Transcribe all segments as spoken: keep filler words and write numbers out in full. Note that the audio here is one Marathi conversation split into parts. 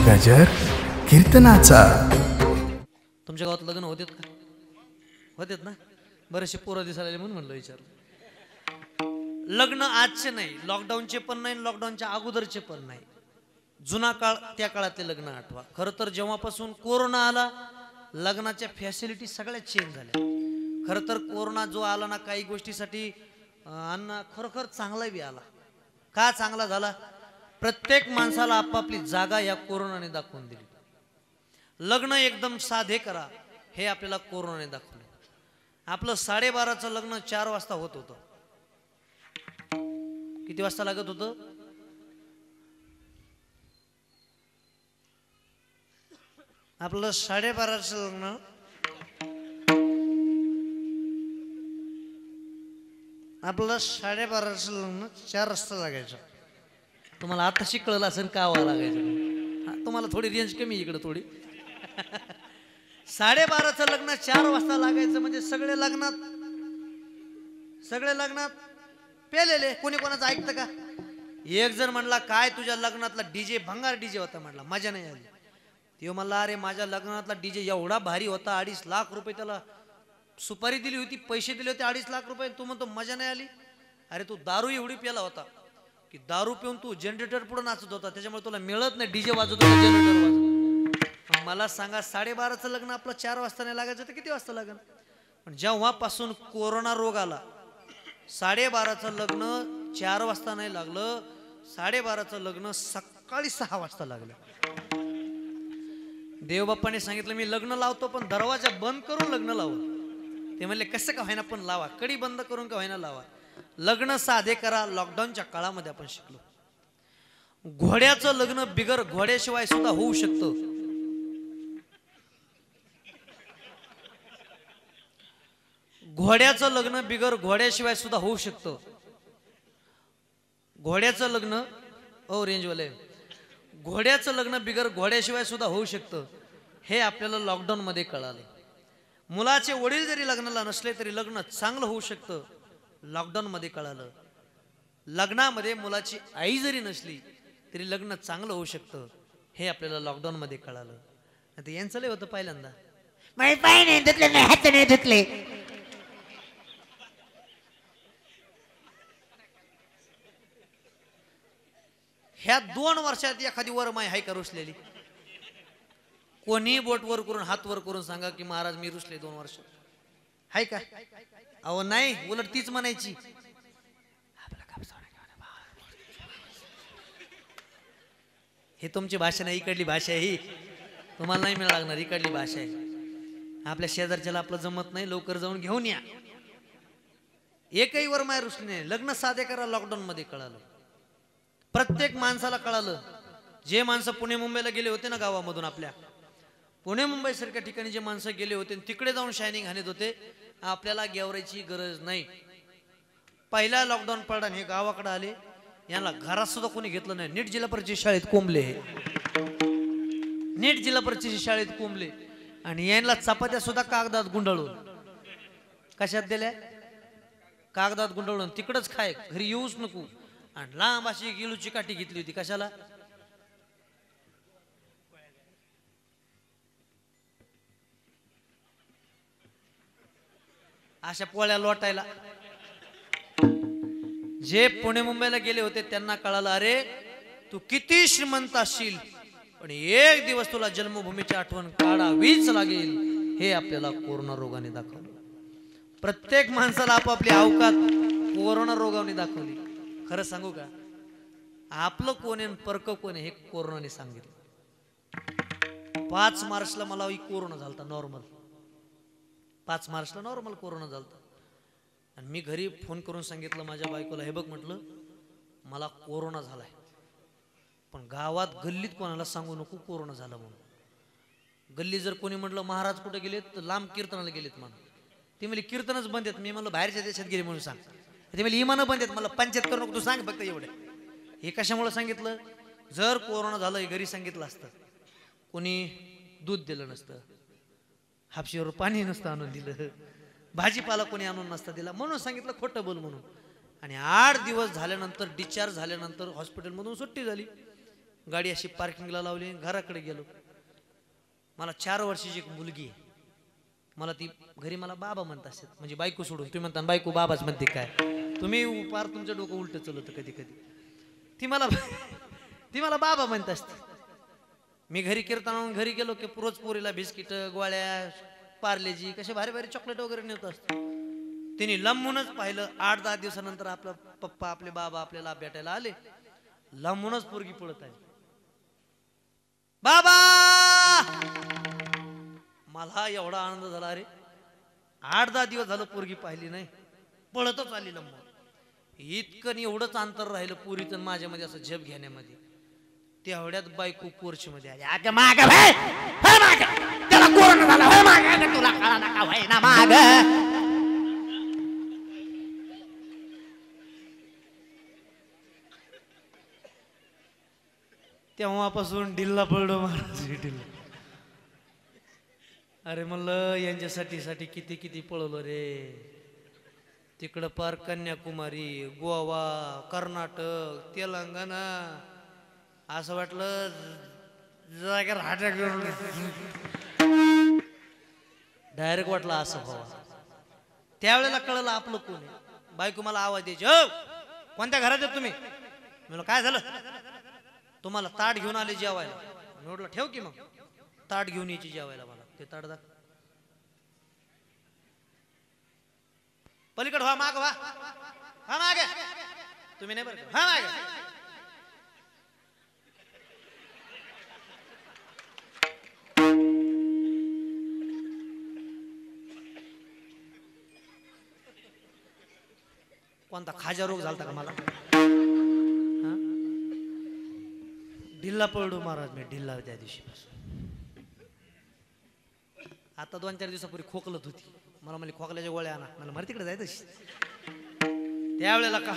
गजर कीर्तनाचा। तुमच्या गावात लग्न होतेत का? होतेत ना? बरेचसे पोरं दिसायला म्हणून म्हणलं विचार। लग्न आजचे नाही, लॉकडाऊनचे पण नाही, लॉकडाऊनच्या अगोदरचे पण नाही, जुना काळ त्या काळातले लग्न आठवा। खरं तर जेव्हापासून कोरोना आला लग्नाच्या फॅसिलिटी सगळ्या चेंज झाल्या। खरं तर कोरोना जो आला ना काही गोष्टीसाठी अण्णा खरोखर चांगला बी आला। का चांगला झाला? प्रत्येक माणसाला आपापली जागा या कोरोनाने दाखवून दिली। लग्न एकदम साधे करा हे आपल्याला कोरोनाने दाखवलं। आपलं साडेबाराचं लग्न चार वाजता होत होतं। किती वाजता लागत होतं? आपलं साडेबाराचं लग्न आपलं साडेबाराचं लग्न चार वाजता लागायचं। तुम्हाला आता शिकलं असेल का व्हा लागायचं। तुम्हाला थोडी रेंज कमी इकडे थोडी। साडेबाराचं लग्न चार वाजता लागायचं म्हणजे सगळे लग्नात सगळे लग्नात पेलेले। कोणी कोणाचं ऐकतं का? एक जण म्हणला काय तुझ्या लग्नातला डीजे भंगार डीजे होता, म्हणला मजा नाही आली। तो म्हणला अरे माझ्या लग्नातला डीजे एवढा भारी होता, अडीच लाख रुपये त्याला सुपारी दिली होती, पैसे दिले होते अडीच लाख रुपये, तू म्हणतो मजा नाही आली। अरे तू दारू एवढी प्याला होता की दारू पिऊन तू जनरेटर पुढे नाचत होता, त्याच्यामुळे तुला मिळत नाही, डीजे वाजत होता जनरेटर वाजत। मला सांगा साडेबाराचं लग्न आपलं चार वाजता नाही लागायचं तर किती वाजता लागेल? पण जेव्हापासून कोरोना रोग आला साडेबाराचं लग्न चार वाजता नाही लागलं, साडेबाराचं लग्न सकाळी सहा वाजता लागलं। देवबाप्पाने सांगितलं मी लग्न लावतो पण दरवाजा बंद करून लग्न लावू। ते म्हणले कसं का व्हायना पण लावा, कडी बंद करून का व्हायना लावा। लग्न साधे करा, लॉकडाऊनच्या काळामध्ये आपण शिकलो। घोड्याचं लग्न बिगर घोड्याशिवाय सुद्धा होऊ शकतं। घोड्याचं लग्न बिगर घोड्याशिवाय सुद्धा होऊ शकतं। घोड्याचं लग्न ओ रेंजवाले घोड्याचं लग्न बिगर घोड्याशिवाय सुद्धा होऊ शकतं हे आपल्याला लॉकडाऊन मध्ये कळालं। मुलाचे वडील जरी लग्नाला नसले तरी लग्न चांगलं होऊ शकतं, लॉकडाऊन मध्ये कळालं। लग्नामध्ये मुलाची आई जरी नसली तरी लग्न चांगलं होऊ शकतं हे आपल्याला लॉकडाऊन मध्ये कळालं। आता यांचं लय होतं पहिल्यांदा माझे पाय नाही धुतले, नाही हात नाही धुतले। ह्या दोन वर्षात एखादी वर माय हाय का रुसलेली? कोणी बोट वर करून हात वर करून सांगा की महाराज मी रुसले दोन वर्ष हाय का? अहो नाही, उलट तीच म्हणायची हे तुमची भाषा नाही, इकडली भाषा आहे ही, तुम्हाला नाही मिळायला लागणार, इकडली भाषा आहे। आपल्या शेजारच्याला आपलं जमत नाही, लवकर जाऊन घेऊन या। एकही वर माय रुसणे, लग्न साधे करा लॉकडाऊन मध्ये कळालं। प्रत्येक माणसाला कळालं। जे माणसं पुणे मुंबईला गेले होते ना गावामधून, आपल्या पुणे मुंबई सारख्या ठिकाणी जे माणसं गेले होते तिकडे जाऊन शायनिंग हाणत होते, आपल्याला गेवरायची गरज नाही। पहिला लॉकडाऊन पडला हे गावाकडे आले, यांना घरात सुद्धा कोणी घेतलं नाही। नीट जिल्हा परिषद शाळेत कोंबले, हे नीट जिल्हा परिषद शाळेत कोंबले आणि यांना चपात्या सुद्धा कागदात गुंडाळून कशात दिल्या? कागदात गुंडाळून तिकडच खाय, घरी येऊच नको। आणि लांब अशी गिलूची काठी घेतली होती कशाला? अशा पोळ्या लोटायला। जे पुणे मुंबईला गेले होते त्यांना कळालं अरे तू किती श्रीमंत असशील पण एक दिवस तुला जन्मभूमीची आठवण काढावीच लागेल हे आपल्याला कोरोना रोगाने दाखवलं। प्रत्येक माणसाला आपापली अवकात कोरोना रोगाने दाखवली। खरं सांगू का, आपलं कोण आहे परक कोण आहे हे कोरोनाने सांगितलं। पाच मार्चला मला कोरोना झालता नॉर्मल, पाच मार्चला नॉर्मल कोरोना झालता आणि मी घरी फोन करून सांगितलं माझ्या बायकोला, हे बघ म्हटलं मला कोरोना झालाय, पण गावात गल्लीत कोणाला सांगू नको कोरोना झाला म्हणून। गल्ली जर कोणी म्हटलं महाराज कुठे गेलेत तर लांब कीर्तनाला गेलेत म्हणून, ती म्हणली कीर्तनच बंद आहेत। मी म्हणलं बाहेरच्या देशात गेले म्हणून सांग। ते म्हणले इमानं बंद आहेत, मला पंचायत करू नको तू सांग फक्त एवढे। हे कशामुळे सांगितलं? जर कोरोना झालं हे घरी सांगितलं असतं कोणी दूध दिलं नसतं, हापशीवर पाणी नसतं आणून दिलं, भाजीपाला कोणी आणून नसता दिला, म्हणून सांगितलं खोटं बोल म्हणून। आणि आठ दिवस झाल्यानंतर डिस्चार्ज झाल्यानंतर हॉस्पिटलमधून सुट्टी झाली। गाडी अशी पार्किंगला लावली, घराकडे गेलो. मला चार वर्षाची एक मुलगी आहे. मला ती घरी मला बाबा म्हणत असतात, म्हणजे बायको सोडून. तुम्ही म्हणता बायको बाबाच म्हणते काय, तुम्ही पार तुमचं डोकं उलट चलत कधी कधी. ती मला ती मला बाबा म्हणत असते. मी घरी कीर्तनावरून घरी गेलो की रोज पोरीला बिस्किट, गोळ्या, पार्लेजी, कसे भारी भारी चॉकलेट वगैरे नेत असतो. तिने लांबूनच पाहिलं. आठ दहा दिवसानंतर आपला पप्पा आपले बाबा आपल्याला भेटायला आले. लांबूनच पोरगी पळत आली. बाबा, मला एवढा आनंद झाला. अरे आठ दहा दिवस झालं पोरगी पाहिली नाही, पळतच आली लांबून. इतकं एवढंच अंतर राहिलं पुरीचं माझ्यामध्ये असं झेप घेण्यामध्ये. तेवढ्यात बायको पोर्च मध्ये आली. अगं माग भाई होय माग, त्याला कोरोना झाला होय माग, अगं तुला कळा नका होय ना माग. तेव्हापासून ढिल्ला पडलो महाराज, ढिल्ला. अरे म्हणलं यांच्यासाठी साठी किती किती पळवलं रे. तिकडं पार कन्याकुमारी, गोवा, कर्नाटक, तेलंगणा. असं वाटलं जागेवर हाट्या डायरेक्ट वाटलं असं व्हावं. त्यावेळेला कळलं आपलं कोण आहे. बायको मला आवाज द्यायची, हो कोणत्या घरात आहेत तुम्ही. म्हणलं काय झालं. तुम्हाला ताट घेऊन आले जेवायला. मी म्हटलं ठेव की मग ताट घेऊन यायची जेवायला. मला ते ताट दाख. पलीकडे व्हा, माग व्हा, हा मागे. तुम्ही नाही बरं, हा मागे. कोणता खाजा रोग झालता का मला. ढिल्ला पळडू महाराज मी, ढिल्ला त्या दिवशीपासून. आता दोन चार दिवसापूर्वी खोकलत होती. मला म्हणली खोकल्याच्या गोळ्या आणा. मला मर तिकडे जायचं. त्यावेळेला का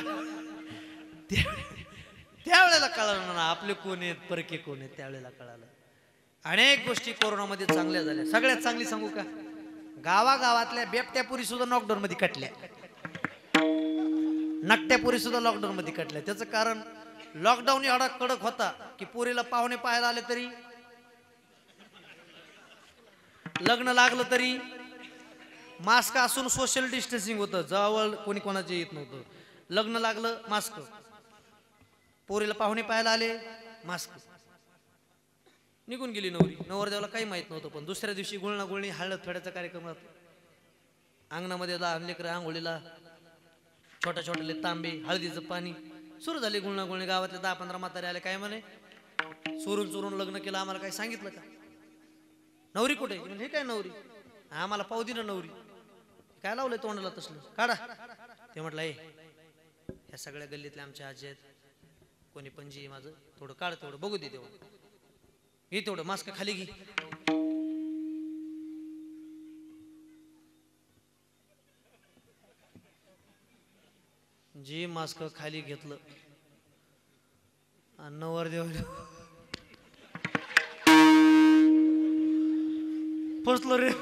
त्यावेळेला कळलं ना आपले कोण आहेत, परके कोण आहेत. त्यावेळेला कळालं. अनेक गोष्टी कोरोनामध्ये चांगल्या झाल्या. सगळ्यात चांगली सांगू का, गावागावातल्या बेपट्यापुरी सुद्धा लॉकडाऊन मध्ये कटल्या. नकट्यापुरी सुद्धा लॉकडाऊन मध्ये कटल्या. त्याचं कारण लॉकडाऊन एवढा कडक होता की पोरीला पाहुणे पाहायला आले तरी, लग्न लागलं तरी मास्क असून सोशल डिस्टन्सिंग होतं. जवळ कोणी कोणाचे येत नव्हतं. लग्न लागलं मास्क, पोरीला पाहुणे पाहायला आले मास्क. निघून गेली नवरी. नवरदेवाला काही माहित नव्हतं. पण दुसऱ्या दिवशी गुळणा गुळणी हळद फेडायचा कार्यक्रम राहतो. अंगणामध्ये लहान लेकरं आंघोळीला, छोट्या छोट्याले तांबे, हळदीचं पाणी सुरू झाले. गुळणा गुळणी. गावातले दहा पंधरा म्हातारे आले. काय म्हणे, चोरून चोरून लग्न केलं, आम्हाला काही सांगितलं का. नवरी कुठे. हे काय नवरी, आम्हाला पाहू दे ना नवरी. काय लावलंय तोंडाला तसलं, काढा. ते म्हटलं ए ह्या सगळ्या गल्लीतल्या आमच्या आजी आहेत, कोणी पणजी माझं थोडं काढ, तेवढं बघू दे, तेवढं घे, तेवढं मास्क खाली घे. जी मास्क खाली घेतलं आणि नवरदेव फसलो रे.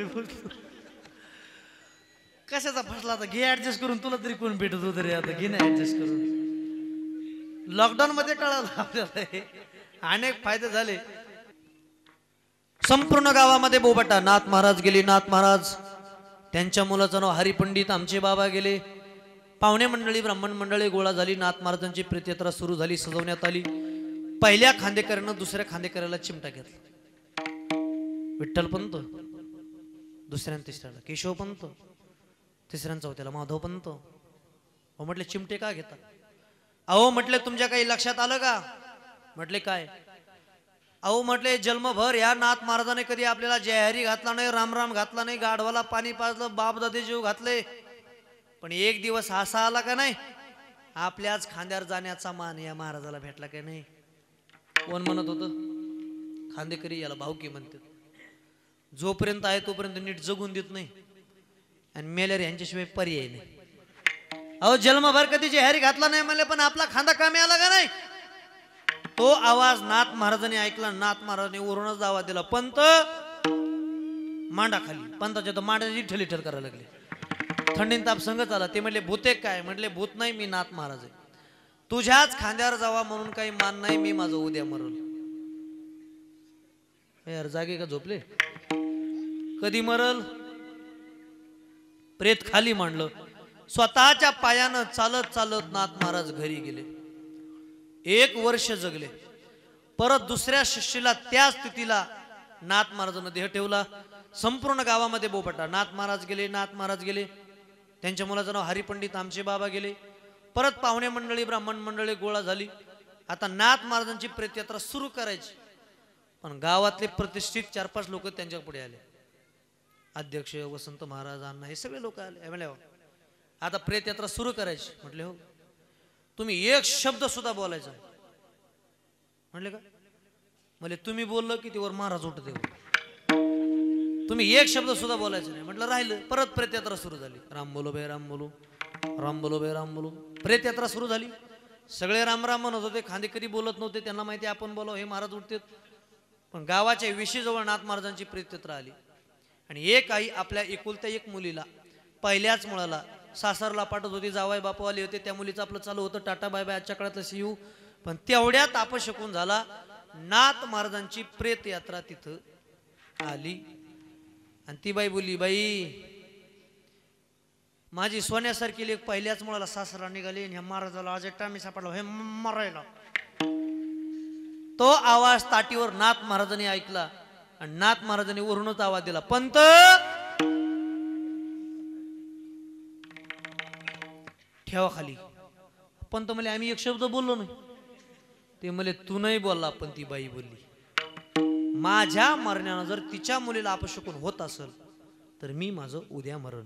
कशाचा फसला आता, घे ऍडजस्ट करून. तुला तरी कोण भेटत होत रे, आता घे ना ऍडजस्ट करून. लॉकडाऊन मध्ये कळालं आपल्याला अनेक फायदे झाले. संपूर्ण गावामध्ये बोबाटा. नाथ महाराज गेले, नाथ महाराज, त्यांच्या मुलाचं नाव हरिपंडित, आमचे बाबा गेले. पाहुणे मंडळी, ब्राह्मण मंडळी गोळा झाली. नाथ महाराजांची प्रीतियात्रा सुरू झाली, सजवण्यात आली. पहिल्या खांदेकरानं दुसऱ्या खांदेकराला चिमटा घेतला. विठ्ठल पंत, दुसऱ्या तिसऱ्याला केशव पंत, तिसऱ्या चौथ्याला माधव पंत. अहो म्हटले चिमटे का घेता. अहो म्हटले तुमच्या काही लक्षात आलं का. म्हटले काय. अहो म्हटले जन्मभर या नाथ महाराजाने कधी आपल्याला जयहरी घातला नाही, रामराम घातला नाही, गाढवाला पाणी पाजलं, बापदादे जीव घातले. पण एक दिवस असा आला का नाही, आपल्याच खांद्यावर जाण्याचा मान या महाराजाला भेटला का नाही. कोण म्हणत होतं, खांदेकरी याला भावकी म्हणतात. जोपर्यंत आहे तोपर्यंत नीट जगून देत नाही आणि मेल्यावर यांच्याशिवाय पर्याय नाही. अहो जन्मभर कधी जयहरी घातला नाही म्हणले, पण आपला खांदा कामी आला का नाही. तो आवाज नाथ महाराजांनी ऐकला. नाथ महाराजांनी वरूनच आवाज दिला, पंत मांडा खाली. पंताच्या तर मांडाची ठेली ठेल करायला लागले. थंडीन ताप संगत आला. ते म्हटले भूते काय. म्हटले भूत नाही, मी नाथ महाराज आहे. तुझ्याच खांद्यावर जावा म्हणून काही मान नाही, मी माझं उद्या मरल. यार जागे का झोपले? कधी मरल? प्रेत खाली मांडलं. स्वतःच्या पायानं चालत चालत नाथ महाराज घरी गेले. एक वर्ष जगले. परत दुसऱ्या शिष्याला त्या स्थितीला नाथ महाराजांना देह ठेवला. संपूर्ण गावामध्ये बोपटा. नाथ महाराज गेले, नाथ महाराज गेले. त्यांच्या मुलाचं नाव हरिपंडित आमचे बाबा गेले. परत पाहुणे मंडळी ब्राह्मण मंडळी गोळा झाली. आता नाथ महाराजांची प्रेतयात्रा सुरू करायची. पण गावातले प्रतिष्ठित चार पाच लोक त्यांच्या पुढे आले. अध्यक्ष वसंत महाराज अण्णा हे सगळे लोक आले. म्हणले आता प्रेतयात्रा सुरू करायची. म्हटले हो. तुम्ही एक शब्द सुद्धा बोलायचा. म्हणले का? म्हणजे तुम्ही बोललं की तेवर महाराज उठते. तुम्ही एक शब्द सुद्धा बोलायचं नाही. म्हटलं राहिलं. परत प्रेतयात्रा सुरू झाली. राम बोलो बे राम बोलो, राम बोलो बे राम बोलो. प्रेतयात्रा सुरू झाली. सगळे राम राम म्हणत होते. खांदे कधी बोलत नव्हते. त्यांना माहिती आपण बोलाव हे महाराज उठते. पण गावाच्या विशीजवळ नाथ महाराजांची प्रेतयात्रा आली. आणि एक आई आपल्या एकुलत्या एक मुलीला पहिल्याच मुलाला सासरला पाठवत होती. जावाई बापू आले होते. त्या मुलीचं आपलं चालू होतं टाटा बाय बाय आजच्या काळातलं शिव. पण तेवढ्यात अपशकून झाला. नाथ महाराजांची प्रेतयात्रा तिथं आली. आणि ती बाई बोलली, बाई माझी सोन्यासारखी लेक पहिल्याच मुलाला सासरा निघाली आणि ह्या महाराजाला आज एकटा मी सापडला हे मरायला. तो आवाज ताटीवर नाथ महाराजांनी ऐकला. आणि नाथ महाराजांनी वरूनच आवाज दिला, पंत ठेवा खाली. पंत म्हणले आम्ही एक शब्द बोललो नाही. ते म्हणले तू नाही बोलला पण ती बाई बोलली. माझ्या मरण्यानं जर तिच्या मुलीला अपशकून होत असेल तर मी माझं उद्या मरण.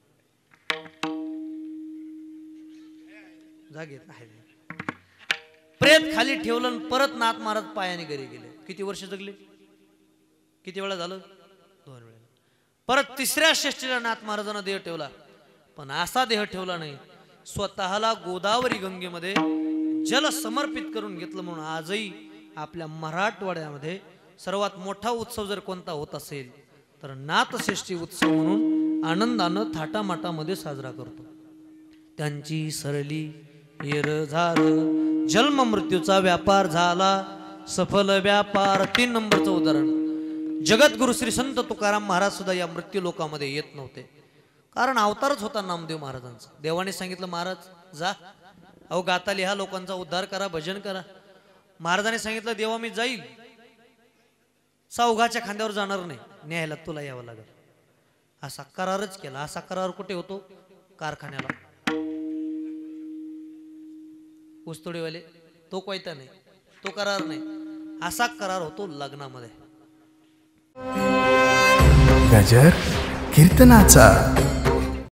जागेत आहे. प्रेत खाली ठेवलं. परत नाथ महाराज पायाने घरी गेले. किती वर्ष जगले? किती वेळा झालं? दोन वेळा. परत तिसऱ्या षष्टीला नाथ महाराजांना देह ठेवला. पण असा देह ठेवला नाही. स्वतःला गोदावरी गंगेमध्ये जल समर्पित करून घेतलं. म्हणून आजही आपल्या मराठवाड्यामध्ये सर्वात मोठा उत्सव जर कोणता होत असेल तर नाथषष्ठी उत्सव म्हणून आनंदानं थाटामाटामध्ये साजरा करतो. त्यांची सरली येर झार जन्म मृत्यूचा व्यापार झाला सफल व्यापार. तीन नंबरचं उदाहरण. जगद्गुरु श्री संत तुकाराम महाराज सुद्धा या मृत्यू लोकामध्ये येत नव्हते. कारण अवतारच होता नामदेव महाराजांचा. देवाने सांगितलं महाराज जा अहो गाता लिहा लोकांचा उद्धार करा भजन करा. महाराजांनी सांगितलं देवा मी जाईल चौघाच्या खांद्यावर जाणार नाही न्यायला तुला यावं लागेल. असा करारच केला. असा करार कुठे होतो? कारखान्याला. ऊसतोडीवाले तो कोयता नाही तो करार नाही. असा करार होतो लग्नामध्ये. गजर कीर्तनाचा.